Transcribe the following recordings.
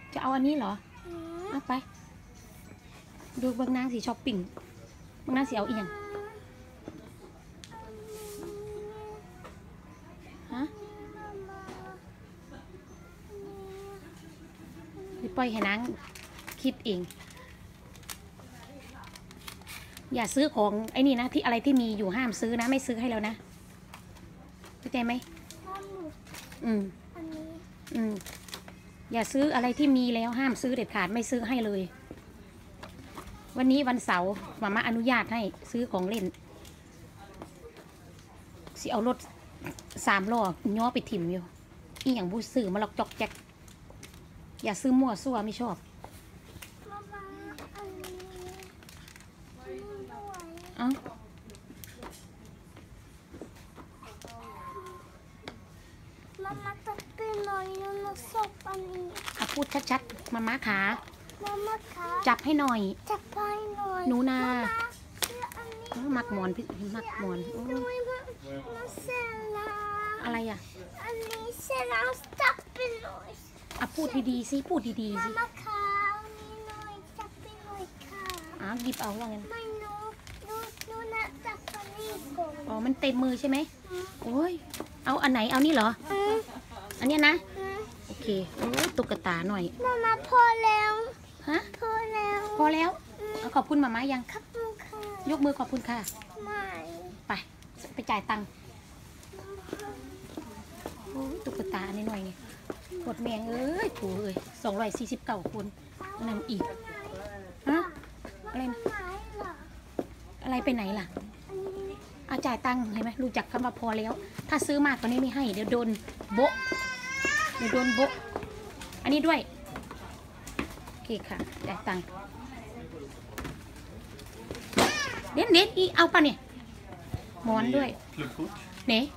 จะเอาอันนี้เหรอเอาไปดูบางนางสีช้อปปิ้งบางนางสีเอาเอียงฮะปล่อยให้นางคิดเองอย่าซื้อของไอ้นี่นะที่อะไรที่มีอยู่ห้ามซื้อนะไม่ซื้อให้แล้วนะเข้าใจไหมอย่าซื้ออะไรที่มีแล้วห้ามซื้อเด็ดขาดไม่ซื้อให้เลยวันนี้วันเสาร์มาอนุญาตให้ซื้อของเล่นสิเอารถ3 ล้อย่อไปถิ่มอยู่อีอย่างบูซื้อมาหลอกจอกแจกอย่าซื้อมั่วซั่วไม่ชอบเอามาตัดเป็นหน่อยนะศพอันนี้พูดชัดๆมาขาจับให้หน่อยจับไปหน่อยหนูนามักหมอนพี่มักหมอนอะไรอ่ะอันนี้เสร็จแล้วจับไปหน่อยพูดดีๆสิพูดดีๆสิมาขานี่หน่อยจับไปหน่อยค่ะหยิบเอาว่างั้นไม่หนูนะจับอันนี้ก่อนอ๋อมันเต็มมือใช่ไหมโอ้ยเอาอันไหนเอานี่เหรออันนี้นะโอเคโอ้ตุ๊กตาหน่อยมาพอแล้วฮะพอแล้วขอบคุณมาม่ายังขอบคุณค่ะยกมือขอบคุณค่ะไม่ไปจ่ายตังค์โอ้ตุ๊กตานี่หน่อยนี่กดแมงเอ้ยถู249 คนนั่นอีกฮะอะไรนะอะไรไปไหนล่ะเอาจ่ายตังค์เห็นไหมรู้จักคำว่าพอแล้วถ้าซื้อมากกว่านี้ไม่ให้เดี๋ยวโดนโบะอันนี้ด้วยโอเคค่ะจ่ายตังค์เด็ดอีเอาป่ะเนี่ยหมอนด้วยเน่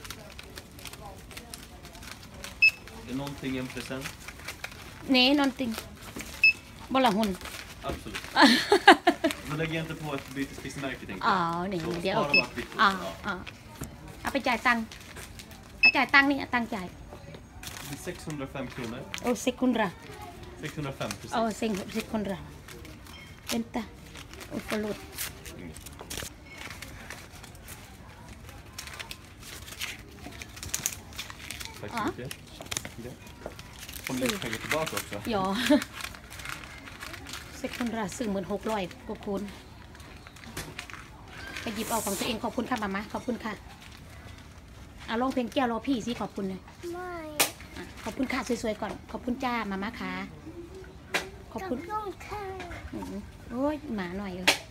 Någonting en present? Nej, någonting. Bara hon. Absolut. Men lägger inte på ett bytesprisemärke tänker jag. Nej, det är okej.เอาไปจ่ายตังค์จ่ายตังค์นี่ตังค์จ่าย 605 kronor. Sekundra. 605 precis. Sekundra. Vänta. Förlåt. Tack så mycket. Får ni lite pengar tillbaka också? Ja. 600ซื้อ1600กว่าคนไปหยิบเอาของตัวเองขอบคุณค่ะมาม่าขอบคุณค่ะร้องเพลงแก้วรอพี่สิขอบคุณเลยไม่ขอบคุณค่ะสวยๆก่อนขอบคุณจ้ามาม่าค่ะขอบคุณค่ะโอ้ยหมาหน่อยเลย